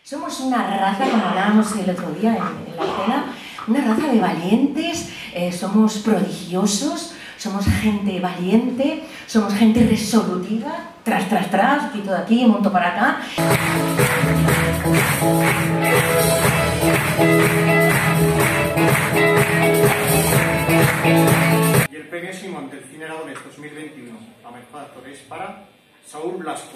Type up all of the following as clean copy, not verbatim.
Somos una raza, como hablábamos el otro día en la cena, una raza de valientes, somos prodigiosos, somos gente valiente, somos gente resolutiva, tras, quito de aquí, monto para acá. Y el premio Simón del Cine Aragonés 2021 a mejor actor es para Saúl Blasco.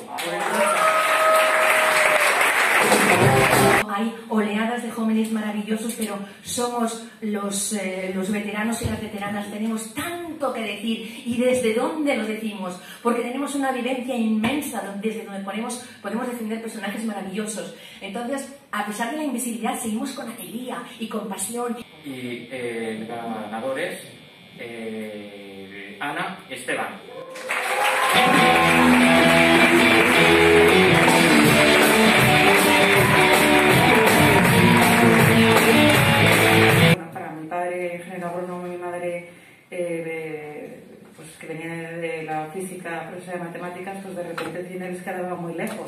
Hay oleadas de jóvenes maravillosos, pero somos los veteranos y las veteranas, tenemos tanto que decir. ¿Y desde dónde lo decimos? Porque tenemos una vivencia inmensa desde donde podemos defender personajes maravillosos. Entonces, a pesar de la invisibilidad, seguimos con alegría y con pasión. Y el ganador es Ana Esteban. Ingeniero agrónomo, mi madre pues, que venía de la física, profesora de matemáticas, pues de repente el cine les quedaba muy lejos.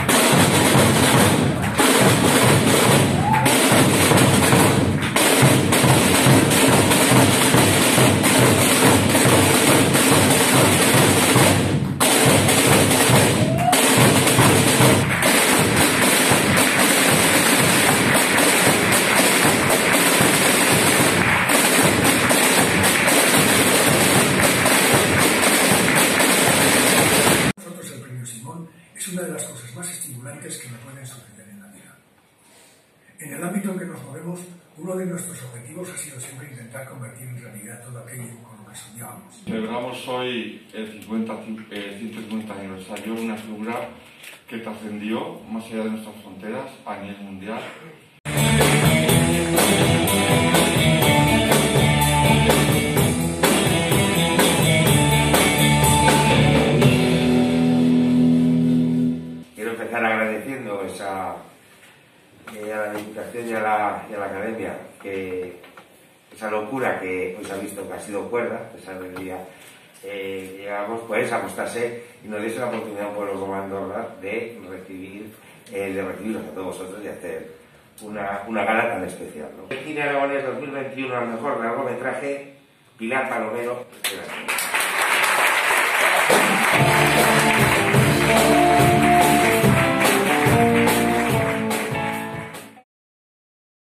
Es una de las cosas más estimulantes que me pueden suceder en la vida. En el ámbito en que nos movemos, uno de nuestros objetivos ha sido siempre intentar convertir en realidad todo aquello con lo que soñábamos. Celebramos hoy el 150 aniversario de una figura que trascendió más allá de nuestras fronteras a nivel mundial. Agradeciendo a la Diputación y a la Academia que esa locura que hoy se ha visto que ha sido cuerda, esa alegría, llegamos pues a acostarse y nos diese la oportunidad a un pueblo como Andorra de recibirnos a todos vosotros y hacer una gala tan especial, ¿no? El Cine Aragonés 2021 al mejor largometraje, Pilar Palomero.